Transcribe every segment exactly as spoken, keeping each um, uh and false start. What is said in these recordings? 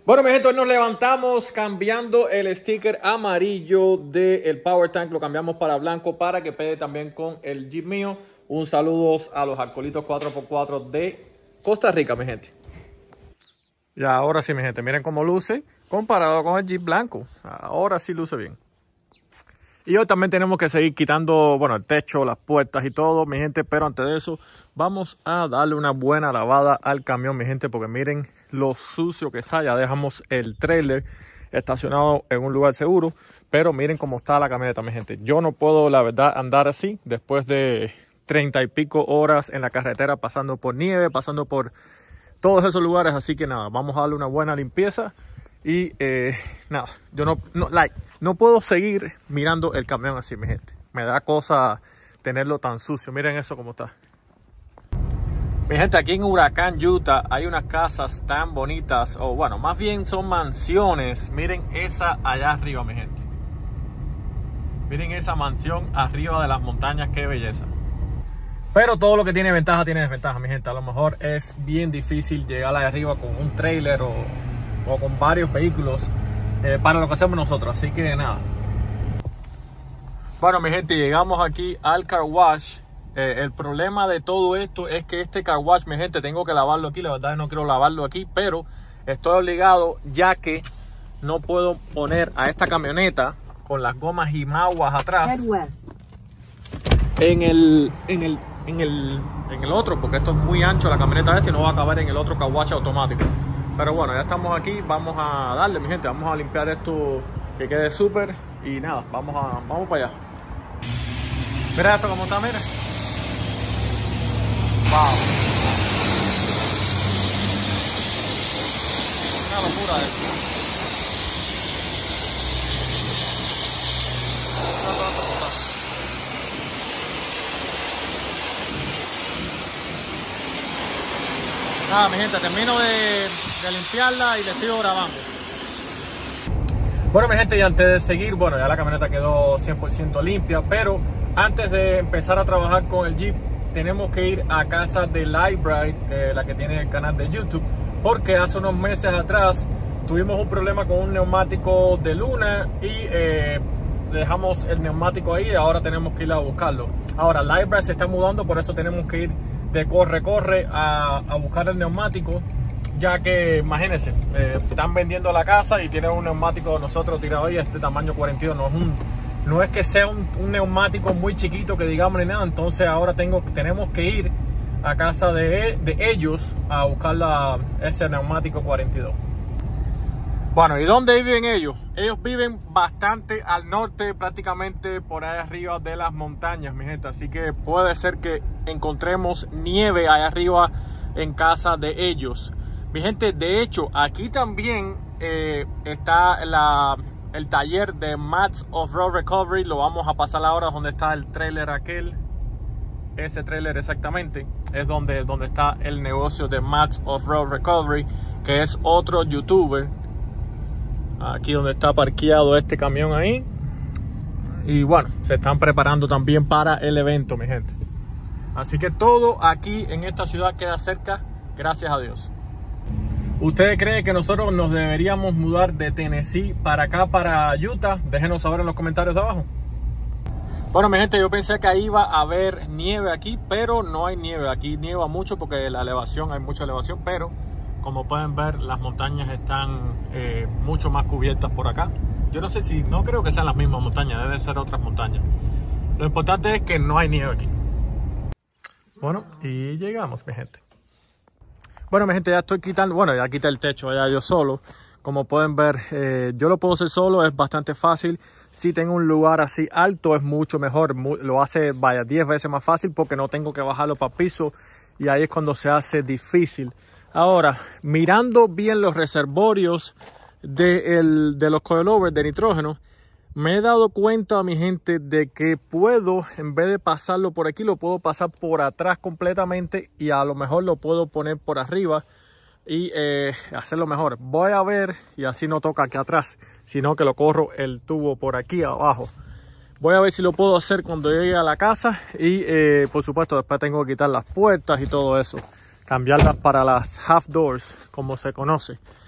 Bueno, mi gente, hoy nos levantamos cambiando el sticker amarillo del Power Tank. Lo cambiamos para blanco para que pegue también con el Jeep mío. Un saludo a los alcoholitos cuatro por cuatro de Costa Rica, mi gente. Y ahora sí, mi gente, miren cómo luce comparado con el Jeep blanco. Ahora sí luce bien. Y hoy también tenemos que seguir quitando, bueno, el techo, las puertas y todo, mi gente. Pero antes de eso, vamos a darle una buena lavada al camión, mi gente. Porque miren lo sucio que está. Ya dejamos el trailer estacionado en un lugar seguro. Pero miren cómo está la camioneta, mi gente. Yo no puedo, la verdad, andar así después de treinta y pico horas en la carretera, pasando por nieve, pasando por todos esos lugares. Así que nada, vamos a darle una buena limpieza. Y eh, nada, yo no, no, like, no puedo seguir mirando el camión así, mi gente. Me da cosa tenerlo tan sucio. Miren eso como está. Mi gente, aquí en Huracán, Utah, hay unas casas tan bonitas. O bueno, más bien son mansiones. Miren esa allá arriba, mi gente. Miren esa mansión arriba de las montañas, qué belleza. Pero todo lo que tiene ventaja tiene desventaja, mi gente. A lo mejor es bien difícil llegar allá arriba con un trailer o... o con varios vehículos eh, para lo que hacemos nosotros, así que nada. Bueno, mi gente, llegamos aquí al car wash. Eh, el problema de todo esto es que este car wash, mi gente, tengo que lavarlo aquí. La verdad es que no quiero lavarlo aquí, pero estoy obligado, ya que no puedo poner a esta camioneta con las gomas y maguas atrás en el, en el, en el, en el otro, porque esto es muy ancho la camioneta esta y no va a caber en el otro car wash automático. Pero bueno, ya estamos aquí, vamos a darle, mi gente, vamos a limpiar esto que quede súper y nada, vamos a vamos para allá. Mira eso como está, mira. Wow. Una locura esto. Nada, mi gente, termino de, de limpiarla y le sigo grabando. Bueno, mi gente, y antes de seguir, bueno, ya la camioneta quedó cien por ciento limpia, pero antes de empezar a trabajar con el Jeep, tenemos que ir a casa de Lightbright, eh, la que tiene el canal de YouTube, porque hace unos meses atrás tuvimos un problema con un neumático de Luna y eh, dejamos el neumático ahí y ahora tenemos que ir a buscarlo. Ahora, Lightbright se está mudando, por eso tenemos que ir de corre, corre a, a buscar el neumático, ya que, imagínense, eh, están vendiendo la casa y tienen un neumático de nosotros tirado ahí, este tamaño cuarenta y dos, no es, un, no es que sea un, un neumático muy chiquito que digamos ni nada, entonces ahora tengo, tenemos que ir a casa de, de ellos a buscar la, ese neumático cuarenta y dos. Bueno, ¿y dónde viven ellos? Ellos viven bastante al norte, prácticamente por ahí arriba de las montañas, mi gente. Así que puede ser que encontremos nieve allá arriba en casa de ellos. Mi gente, de hecho, aquí también eh, está la, el taller de Mats Off-Road Recovery. Lo vamos a pasar ahora donde está el trailer aquel. Ese trailer exactamente es donde, donde está el negocio de Mats Off-Road Recovery, que es otro youtuber. Aquí donde está parqueado este camión ahí. Y bueno, se están preparando también para el evento, mi gente. Así que todo aquí en esta ciudad queda cerca, gracias a Dios. ¿Ustedes creen que nosotros nos deberíamos mudar de Tennessee para acá, para Utah? Déjenos saber en los comentarios de abajo. Bueno, mi gente, yo pensé que iba a haber nieve aquí, pero no hay nieve. Aquí nieva mucho porque la elevación, hay mucha elevación, pero como pueden ver, las montañas están eh, mucho más cubiertas por acá. Yo no sé si, no creo que sean las mismas montañas, deben ser otras montañas. Lo importante es que no hay nieve aquí. Bueno, y llegamos, mi gente. Bueno, mi gente, ya estoy quitando, bueno, ya quité el techo, ya yo solo. Como pueden ver, eh, yo lo puedo hacer solo, es bastante fácil. Si tengo un lugar así alto, es mucho mejor. Lo hace, vaya, diez veces más fácil porque no tengo que bajarlo para piso. Y ahí es cuando se hace difícil. Ahora, mirando bien los reservorios de, el, de los coilovers de nitrógeno, me he dado cuenta, mi gente, de que puedo, en vez de pasarlo por aquí, lo puedo pasar por atrás completamente y a lo mejor lo puedo poner por arriba y eh, hacerlo mejor. Voy a ver, y así no toca aquí atrás, sino que lo corro el tubo por aquí abajo. Voy a ver si lo puedo hacer cuando llegue a la casa y, eh, por supuesto, después tengo que quitar las puertas y todo eso. Cambiarlas para las half doors, como se conoce.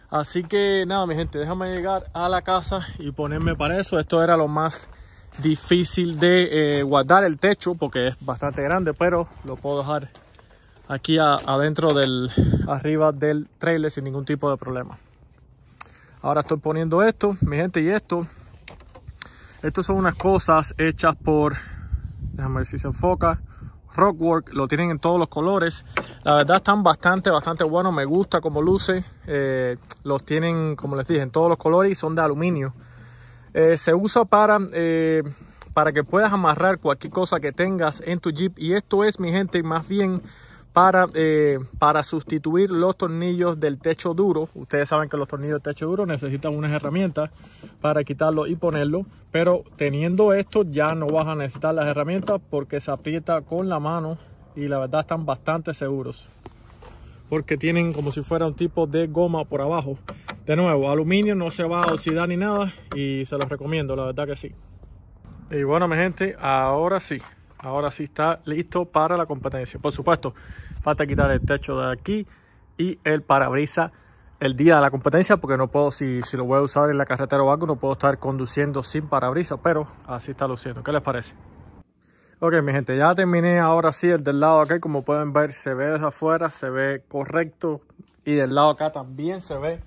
Así que nada, mi gente, déjame llegar a la casa y ponerme para eso. Esto era lo más difícil de eh, guardar el techo porque es bastante grande, pero lo puedo dejar aquí a, adentro del arriba del trailer sin ningún tipo de problema. Ahora estoy poniendo esto, mi gente, y esto estos son unas cosas hechas por, déjame ver si se enfoca, Rockwork. Lo tienen en todos los colores. La verdad están bastante bastante buenos, me gusta como luce. Eh, los tienen, como les dije, en todos los colores y son de aluminio. Eh, se usa para, eh, para que puedas amarrar cualquier cosa que tengas en tu Jeep. Y esto es, mi gente, más bien para, eh, para sustituir los tornillos del techo duro. Ustedes saben que los tornillos del techo duro necesitan unas herramientas para quitarlo y ponerlo. Pero teniendo esto ya no vas a necesitar las herramientas porque se aprieta con la mano. Y la verdad están bastante seguros. Porque tienen como si fuera un tipo de goma por abajo. De nuevo, aluminio, no se va a oxidar ni nada y se los recomiendo, la verdad que sí. Y bueno, mi gente, ahora sí, ahora sí está listo para la competencia. Por supuesto, falta quitar el techo de aquí y el parabrisas el día de la competencia porque no puedo, si, si lo voy a usar en la carretera o algo, no puedo estar conduciendo sin parabrisas, pero así está luciendo. ¿Qué les parece? Ok, mi gente, ya terminé ahora sí el del lado acá. Como pueden ver, se ve desde afuera, se ve correcto. Y del lado acá también se ve.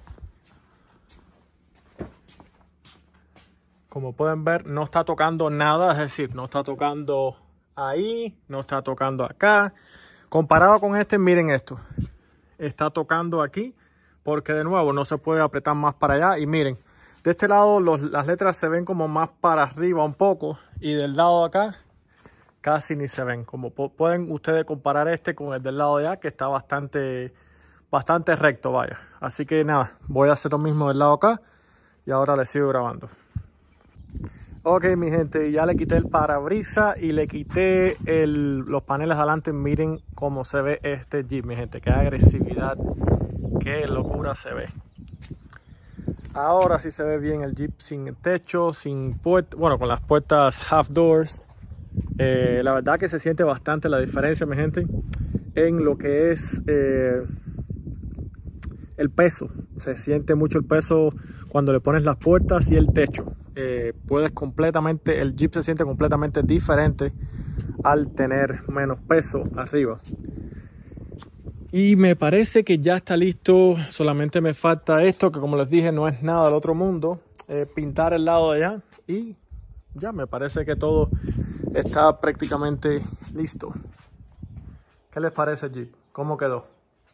Como pueden ver, no está tocando nada. Es decir, no está tocando ahí, no está tocando acá. Comparado con este, miren esto. Está tocando aquí porque de nuevo no se puede apretar más para allá. Y miren, de este lado los, las letras se ven como más para arriba un poco. Y del lado de acá casi ni se ven. Como pueden ustedes comparar este con el del lado de allá, que está bastante, bastante recto, vaya. Así que nada, voy a hacer lo mismo del lado acá y ahora les sigo grabando. Ok, mi gente, ya le quité el parabrisas y le quité el, los paneles adelante. Miren cómo se ve este Jeep, mi gente. Qué agresividad, qué locura se ve. Ahora sí se ve bien el Jeep sin techo, sin puertas, bueno, con las puertas half doors. Eh, la verdad que se siente bastante la diferencia, mi gente, en lo que es eh, el peso. Se siente mucho el peso cuando le pones las puertas y el techo. Eh, puedes completamente, el Jeep se siente completamente diferente al tener menos peso arriba. Y me parece que ya está listo. Solamente me falta esto, que como les dije no es nada del otro mundo. Eh, pintar el lado de allá y ya me parece que todo está prácticamente listo. ¿Qué les parece, Jeep? ¿Cómo quedó?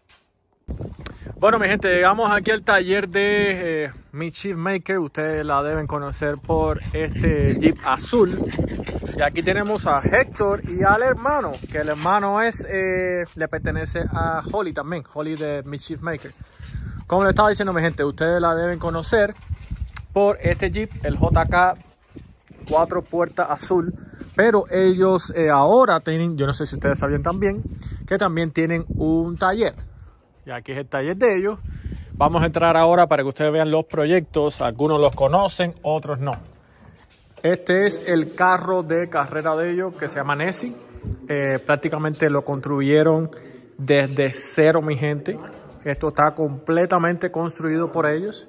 Bueno, mi gente, llegamos aquí al taller de eh, Mischief Maker. Ustedes la deben conocer por este Jeep azul. Y aquí tenemos a Héctor y al hermano, que el hermano es eh, le pertenece a Holly también, Holly de Mischief Maker. Como les estaba diciendo, mi gente, ustedes la deben conocer por este Jeep, el J K cuatro puertas azul. Pero ellos eh, ahora tienen, yo no sé si ustedes sabían también, que también tienen un taller. Y aquí es el taller de ellos. Vamos a entrar ahora para que ustedes vean los proyectos. Algunos los conocen, otros no. Este es el carro de carrera de ellos que se llama Nessie. Eh, prácticamente lo construyeron desde cero, mi gente. Esto está completamente construido por ellos.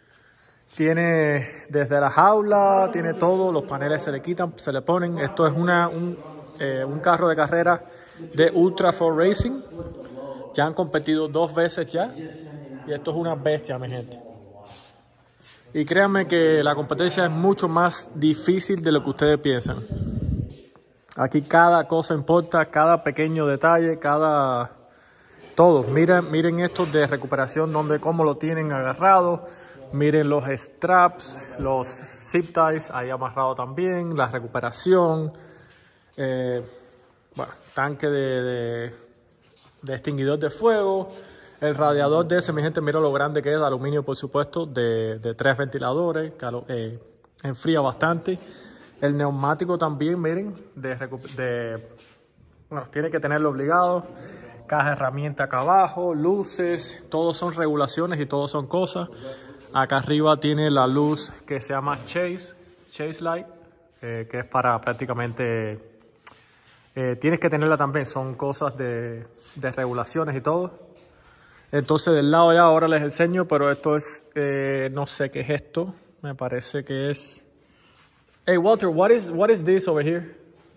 Tiene desde la jaula, tiene todo, los paneles se le quitan, se le ponen. Esto es una, un, eh, un carro de carrera de Ultra four Racing. Ya han competido dos veces ya. Y esto es una bestia, mi gente. Y créanme que la competencia es mucho más difícil de lo que ustedes piensan. Aquí cada cosa importa, cada pequeño detalle, cada... todo. Miren, miren esto de recuperación, donde cómo lo tienen agarrado. Miren los straps, los zip ties ahí amarrado también, la recuperación, eh, bueno, tanque de, de, de extinguidor de fuego, el radiador de ese, mi gente, mira lo grande que es, de aluminio por supuesto, de, de tres ventiladores, que eh, enfría bastante. El neumático también, miren, de, de, bueno, tiene que tenerlo obligado. Caja de herramienta acá abajo, luces, todos son regulaciones y todos son cosas. Acá arriba tiene la luz que se llama Chase, Chase Light, eh, que es para prácticamente, eh, tienes que tenerla también, son cosas de, de regulaciones y todo. Entonces del lado ya ahora les enseño, pero esto es, eh, no sé qué es esto. Me parece que es... Hey Walter, what is, what is this over here?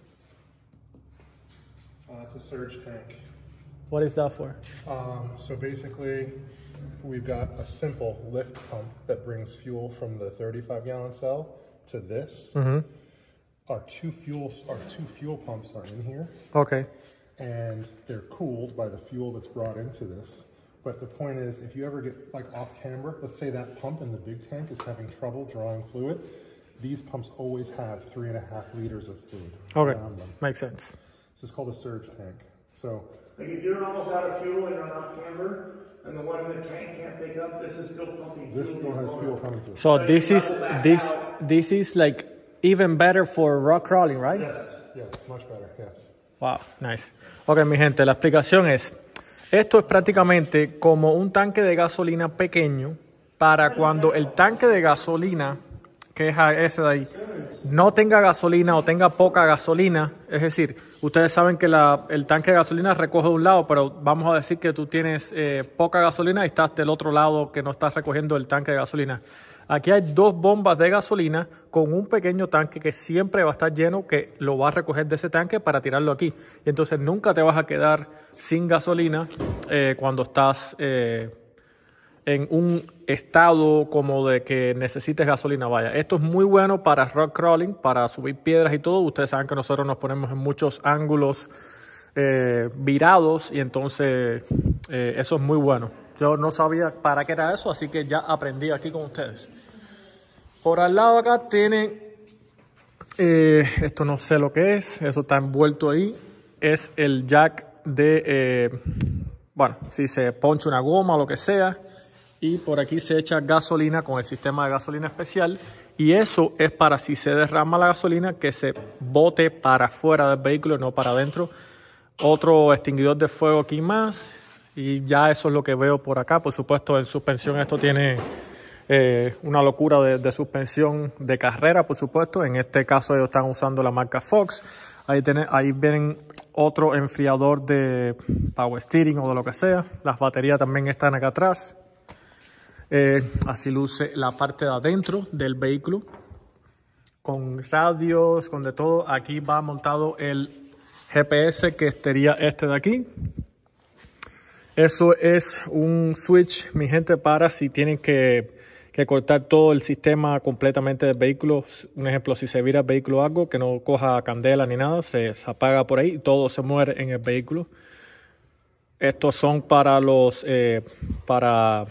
Uh, it's a surge tank. What is that for? Um, so basically, we've got a simple lift pump that brings fuel from the thirty-five gallon cell to this. Mm-hmm. Our two fuels, our two fuel pumps are in here. Okay. And they're cooled by the fuel that's brought into this. But the point is, if you ever get like off camber, let's say that pump in the big tank is having trouble drawing fluid, these pumps always have three and a half liters of fluid Okay, around them. makes sense. This is called a surge tank. So, like if you're almost out of fuel and you're on camber, and the one in the tank can't pick up, this is still pumping fuel. this still has fuel coming to it. So this is this this is like even better for rock crawling, right? Yes, yes, much better, yes. Wow, nice. Ok, mi gente, la explicación es, esto es prácticamente como un tanque de gasolina pequeño para cuando el tanque de gasolina, que es ese de ahí, no tenga gasolina o tenga poca gasolina. Es decir, ustedes saben que la, el tanque de gasolina recoge de un lado, pero vamos a decir que tú tienes eh, poca gasolina y estás del otro lado que no estás recogiendo el tanque de gasolina. Aquí hay dos bombas de gasolina con un pequeño tanque que siempre va a estar lleno, que lo vas a recoger de ese tanque para tirarlo aquí. Y entonces nunca te vas a quedar sin gasolina eh, cuando estás eh, en un estado como de que necesites gasolina. Vaya, esto es muy bueno para rock crawling, para subir piedras y todo. Ustedes saben que nosotros nos ponemos en muchos ángulos eh, virados y entonces eh, eso es muy bueno. Yo no sabía para qué era eso, así que ya aprendí aquí con ustedes. Por al lado acá tienen, eh, esto no sé lo que es, eso está envuelto ahí. Es el jack de, eh, bueno, si se poncha una goma o lo que sea. Y por aquí se echa gasolina con el sistema de gasolina especial. Y eso es para si se derrama la gasolina, que se bote para afuera del vehículo, no para adentro. Otro extinguidor de fuego aquí más. Y ya eso es lo que veo por acá. Por supuesto, en suspensión esto tiene eh, una locura de, de suspensión de carrera, por supuesto. En este caso ellos están usando la marca Fox. Ahí, tiene, ahí vienen otro enfriador de power steering o de lo que sea. Las baterías también están acá atrás. Eh, así luce la parte de adentro del vehículo. Con radios, con de todo. Aquí va montado el G P S, que sería este de aquí. Eso es un switch, mi gente, para si tienen que, que cortar todo el sistema completamente del vehículo. Un ejemplo, si se vira el vehículo algo, que no coja candela ni nada, se, se apaga por ahí y todo se muere en el vehículo. Estos son para los, eh, para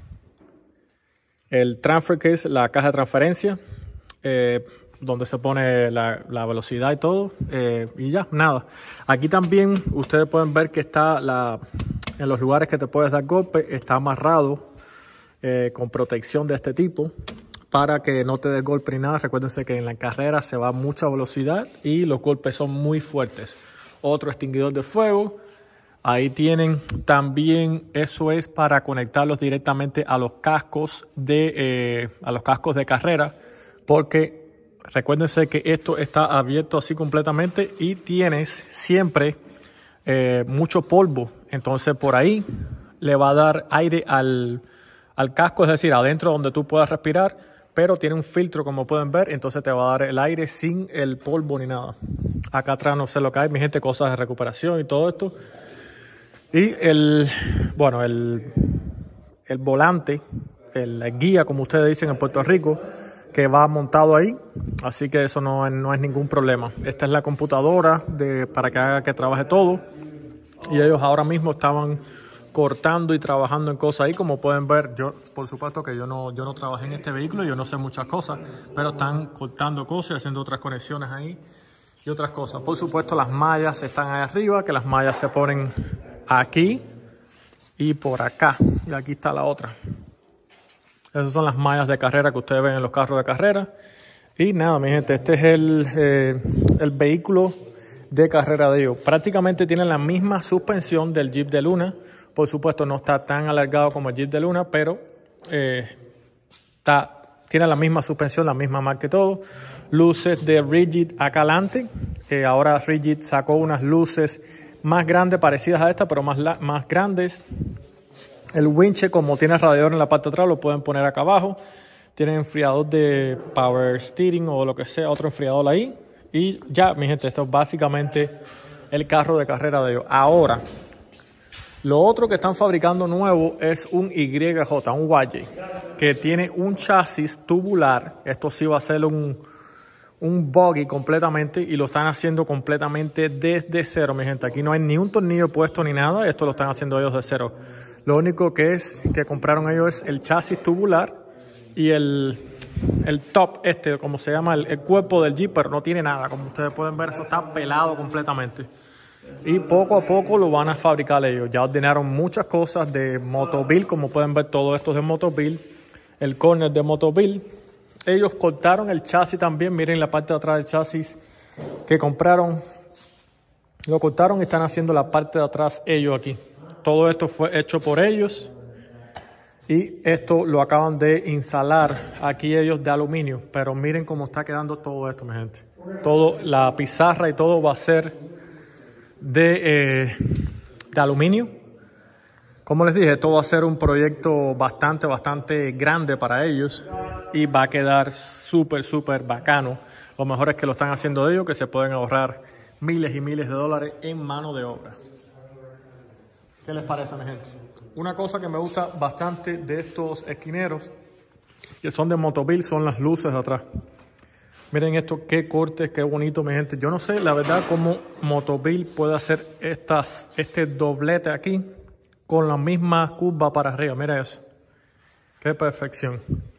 el transfer case, la caja de transferencia, eh, donde se pone la, la velocidad y todo. Eh, y ya, nada. Aquí también ustedes pueden ver que está la... En los lugares que te puedes dar golpe, está amarrado eh, con protección de este tipo para que no te des golpe ni nada. Recuérdense que en la carrera se va a mucha velocidad y los golpes son muy fuertes. Otro extinguidor de fuego. Ahí tienen también, eso es para conectarlos directamente a los cascos de, eh, a los cascos de carrera, porque recuérdense que esto está abierto así completamente y tienes siempre eh, mucho polvo. Entonces por ahí le va a dar aire al, al casco, es decir, adentro donde tú puedas respirar, pero tiene un filtro como pueden ver, entonces te va a dar el aire sin el polvo ni nada. Acá atrás no sé lo que hay, mi gente, cosas de recuperación y todo esto. Y el, bueno, el, el volante, el, el guía, como ustedes dicen en Puerto Rico, que va montado ahí, así que eso no, no es ningún problema. Esta es la computadora de, para que haga que trabaje todo. Y ellos ahora mismo estaban cortando y trabajando en cosas ahí. Como pueden ver, yo por supuesto que yo no, yo no trabajé en este vehículo, yo no sé muchas cosas, pero están cortando cosas y haciendo otras conexiones ahí y otras cosas. Por supuesto, las mallas están ahí arriba, que las mallas se ponen aquí y por acá. Y aquí está la otra. Esas son las mallas de carrera que ustedes ven en los carros de carrera. Y nada, mi gente, este es el, eh, el vehículo de carrera de ellos. Prácticamente tienen la misma suspensión del Jeep de Luna. Por supuesto no está tan alargado como el Jeep de Luna, pero eh, está, tiene la misma suspensión, la misma marca y todo. Luces de Rigid acá adelante. Eh, ahora Rigid sacó unas luces más grandes, parecidas a esta, pero más, más grandes. El winche, como tiene radiador en la parte de atrás, lo pueden poner acá abajo. Tienen enfriador de power steering o lo que sea, otro enfriador ahí. Y ya, mi gente, esto es básicamente el carro de carrera de ellos. Ahora, lo otro que están fabricando nuevo es un Y J, un Y J, que tiene un chasis tubular. Esto sí va a ser un, un buggy completamente y lo están haciendo completamente desde cero, mi gente. Aquí no hay ni un tornillo puesto ni nada. Esto lo están haciendo ellos de cero. Lo único que es que compraron ellos es el chasis tubular y el, el top este, como se llama, el, el cuerpo del Jeep, pero no tiene nada. Como ustedes pueden ver, eso está pelado completamente. Y poco a poco lo van a fabricar ellos. Ya ordenaron muchas cosas de Motobill, como pueden ver, todo esto es de Motobill. El corner de Motobill. Ellos cortaron el chasis también. Miren la parte de atrás del chasis que compraron. Lo cortaron y están haciendo la parte de atrás ellos aquí. Todo esto fue hecho por ellos. Y esto lo acaban de instalar aquí ellos de aluminio. Pero miren cómo está quedando todo esto, mi gente. Todo, la pizarra y todo va a ser de, eh, de aluminio. Como les dije, esto va a ser un proyecto bastante, bastante grande para ellos. Y va a quedar súper, súper bacano. Lo mejor es que lo están haciendo ellos, que se pueden ahorrar miles y miles de dólares en mano de obra. ¿Qué les parece, mi gente? Una cosa que me gusta bastante de estos esquineros, que son de Motobill, son las luces de atrás. Miren esto, qué cortes, qué bonito, mi gente. Yo no sé, la verdad, cómo Motobill puede hacer estas, este doblete aquí con la misma curva para arriba. Mira eso. Qué perfección.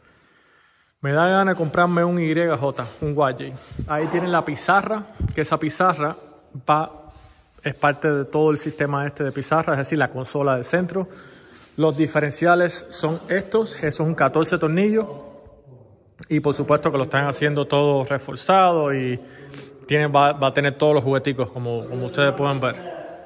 Me da ganas de comprarme un Y J, un Y J. Ahí tienen la pizarra, que esa pizarra va... es parte de todo el sistema este de pizarra, es decir, la consola del centro. Los diferenciales son estos, eso es un catorce tornillos. Y por supuesto que lo están haciendo todo reforzado y tiene, va, va a tener todos los jugueticos, como, como ustedes pueden ver.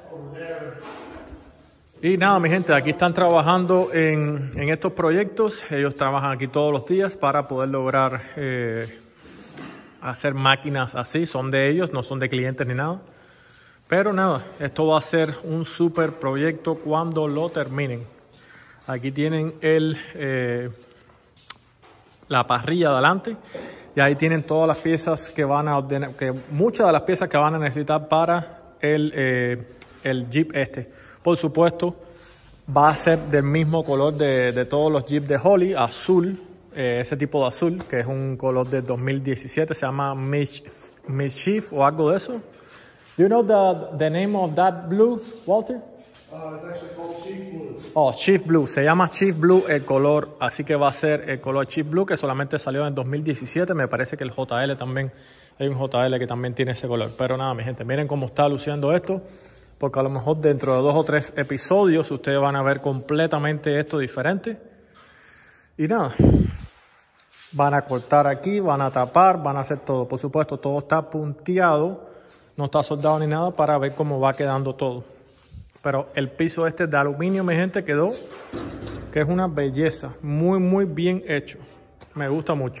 Y nada, mi gente, aquí están trabajando en, en estos proyectos. Ellos trabajan aquí todos los días para poder lograr eh, hacer máquinas así. Son de ellos, no son de clientes ni nada. Pero nada, esto va a ser un super proyecto cuando lo terminen. Aquí tienen el, eh, la parrilla de adelante y ahí tienen todas las piezas que van a ordenar, que muchas de las piezas que van a necesitar para el, eh, el Jeep este. Por supuesto, va a ser del mismo color de, de todos los Jeep de Holley, azul, eh, ese tipo de azul, que es un color de dos mil diecisiete, se llama Mischief o algo de eso. Do you know the, the name of that blue, Walter? Uh, it's actually called Chief Blue. Oh, Chief Blue. Se llama Chief Blue el color, así que va a ser el color Chief Blue, que solamente salió en dos mil diecisiete. Me parece que el J L también, hay un J L que también tiene ese color. Pero nada, mi gente, miren cómo está luciendo esto, porque a lo mejor dentro de dos o tres episodios ustedes van a ver completamente esto diferente. Y nada, van a cortar aquí, van a tapar, van a hacer todo. Por supuesto, todo está punteado. No está soldado ni nada para ver cómo va quedando todo. Pero el piso este de aluminio, mi gente, quedó que es una belleza. Muy, muy bien hecho. Me gusta mucho.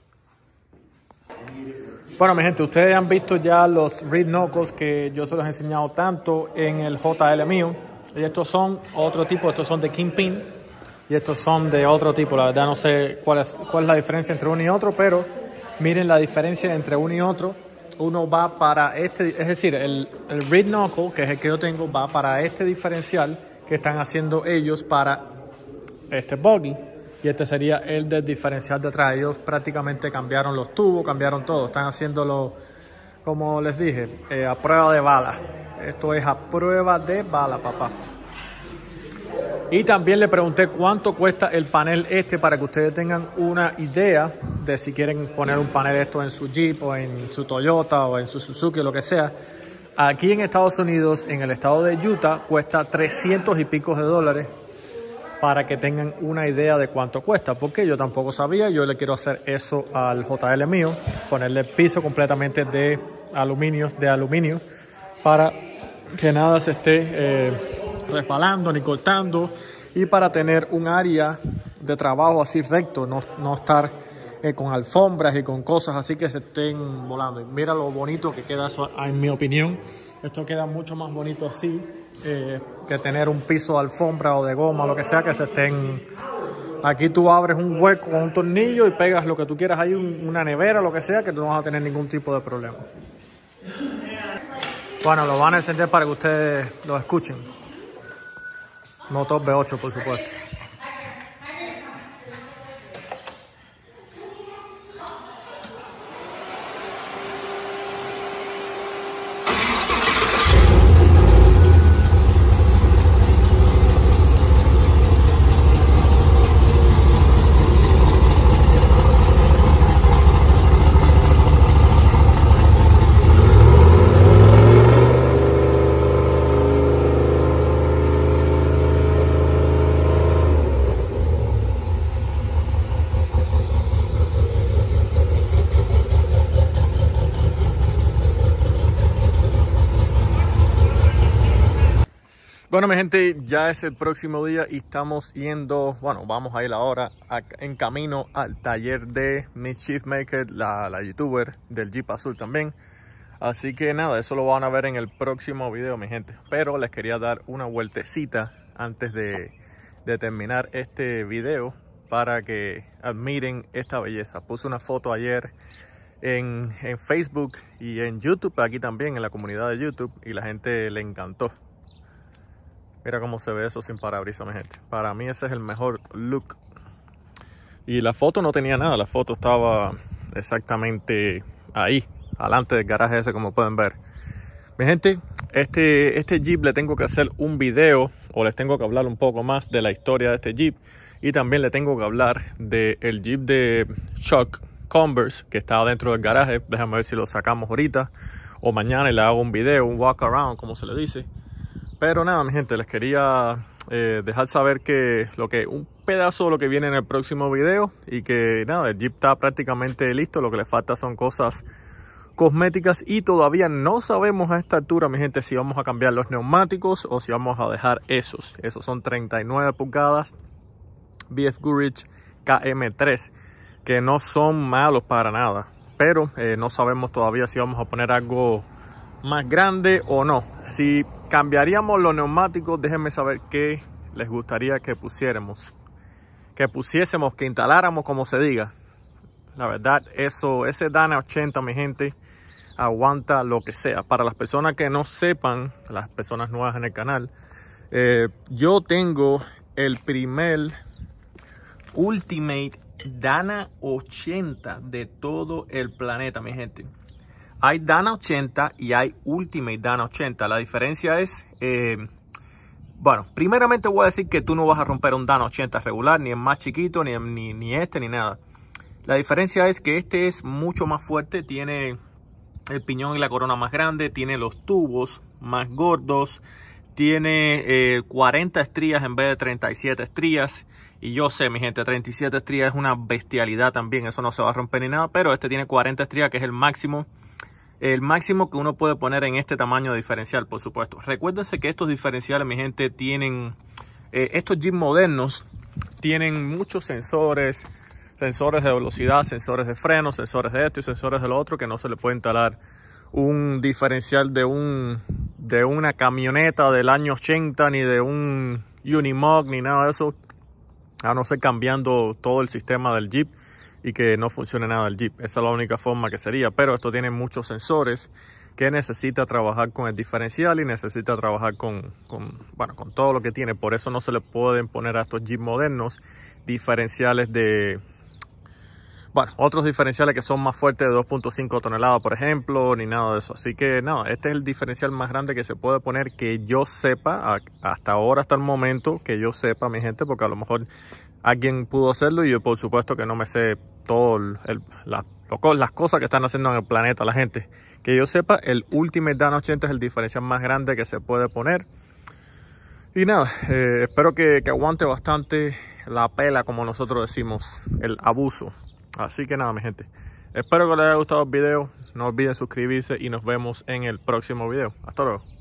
Bueno, mi gente, ustedes han visto ya los Reed Knuckles que yo se los he enseñado tanto en el J L mío. Y estos son otro tipo, estos son de Kingpin. Y estos son de otro tipo. La verdad no sé cuál es, cuál es la diferencia entre uno y otro, pero miren la diferencia entre uno y otro. Uno va para este, es decir, el, el Reed Knuckle, que es el que yo tengo, va para este diferencial que están haciendo ellos para este buggy. Y este sería el del diferencial de atrás. Ellos prácticamente cambiaron los tubos, cambiaron todo. Están haciéndolo, como les dije, eh, a prueba de bala. Esto es a prueba de bala, papá. Y también le pregunté cuánto cuesta el panel este para que ustedes tengan una idea de si quieren poner un panel esto en su Jeep o en su Toyota o en su Suzuki o lo que sea. Aquí en Estados Unidos, en el estado de Utah, cuesta trescientos y pico de dólares para que tengan una idea de cuánto cuesta. Porque yo tampoco sabía, yo le quiero hacer eso al J L mío, ponerle el piso completamente de aluminio, de aluminio para que nada se esté eh, resbalando ni cortando y para tener un área de trabajo así recto, no, no estar eh, con alfombras y con cosas así que se estén volando. Y mira lo bonito que queda eso, en mi opinión. Esto queda mucho más bonito así eh, que tener un piso de alfombra o de goma, lo que sea, que se estén... Aquí tú abres un hueco con un tornillo y pegas lo que tú quieras ahí, un, una nevera, lo que sea, que tú no vas a tener ningún tipo de problema. Bueno, lo van a encender para que ustedes lo escuchen. Motor V ocho, por supuesto. Bueno, mi gente, ya es el próximo día y estamos yendo, bueno, vamos a ir ahora a, en camino al taller de Mischief Maker, la, la youtuber del Jeep azul también. Así que nada, eso lo van a ver en el próximo video, mi gente. Pero les quería dar una vueltecita antes de, de terminar este video para que admiren esta belleza. Puse una foto ayer en, en Facebook y en YouTube, aquí también en la comunidad de YouTube, y la gente le encantó. Mira cómo se ve eso sin parabrisas, mi gente. Para mí ese es el mejor look. Y la foto no tenía nada. La foto estaba exactamente ahí, adelante del garaje ese, como pueden ver. Mi gente, este, este Jeep le tengo que hacer un video, o les tengo que hablar un poco más de la historia de este Jeep. Y también le tengo que hablar del Jeep de Chuck Converse, que está dentro del garaje. Déjame ver si lo sacamos ahorita o mañana y le hago un video, un walk around, como se le dice. Pero nada, mi gente, les quería eh, dejar saber que lo que un pedazo de lo que viene en el próximo video, y que nada, el Jeep está prácticamente listo. Lo que le falta son cosas cosméticas y todavía no sabemos a esta altura, mi gente, si vamos a cambiar los neumáticos o si vamos a dejar esos. Esos son treinta y nueve pulgadas B F Goodrich K M tres, que no son malos para nada, pero eh, no sabemos todavía si vamos a poner algo más grande o no. Si cambiaríamos los neumáticos, déjenme saber qué les gustaría que pusiéramos, que pusiésemos, que instaláramos, como se diga. La verdad, eso, ese Dana ochenta, mi gente, aguanta lo que sea. Para las personas que no sepan, las personas nuevas en el canal, eh, yo tengo el primer Ultimate Dana ochenta de todo el planeta, mi gente. Hay Dana ochenta y hay Ultimate Dana ochenta. La diferencia es, eh, bueno, primeramente voy a decir que tú no vas a romper un Dana ochenta regular, ni el más chiquito, ni, ni, ni este, ni nada. La diferencia es que este es mucho más fuerte, tiene el piñón y la corona más grande, tiene los tubos más gordos, tiene eh, cuarenta estrías en vez de treinta y siete estrías. Y yo sé, mi gente, treinta y siete estrías es una bestialidad también, eso no se va a romper ni nada, pero este tiene cuarenta estrías, que es el máximo. El máximo que uno puede poner en este tamaño de diferencial, por supuesto. Recuérdense que estos diferenciales, mi gente, tienen... Eh, estos Jeep modernos tienen muchos sensores, sensores de velocidad, sensores de freno, sensores de esto y sensores de lo otro, que no se le puede instalar un diferencial de, un, de una camioneta del año ochenta, ni de un Unimog, ni nada de eso, a no ser cambiando todo el sistema del Jeep y que no funcione nada el Jeep. Esa es la única forma que sería, pero esto tiene muchos sensores que necesita trabajar con el diferencial y necesita trabajar con, con, bueno, con todo lo que tiene. Por eso no se le pueden poner a estos Jeep modernos diferenciales de, bueno, otros diferenciales que son más fuertes de dos punto cinco toneladas, por ejemplo, ni nada de eso. Así que nada, este es el diferencial más grande que se puede poner, que yo sepa, hasta ahora, hasta el momento, que yo sepa, mi gente, porque a lo mejor alguien pudo hacerlo y yo por supuesto que no me sé todo el, el, la, lo, las cosas que están haciendo en el planeta la gente. Que yo sepa, el Ultimate Dana ochenta es el diferencial más grande que se puede poner. Y nada, eh, espero que, que aguante bastante la pela, como nosotros decimos, el abuso. Así que nada, mi gente, espero que les haya gustado el video. No olviden suscribirse y nos vemos en el próximo video. Hasta luego.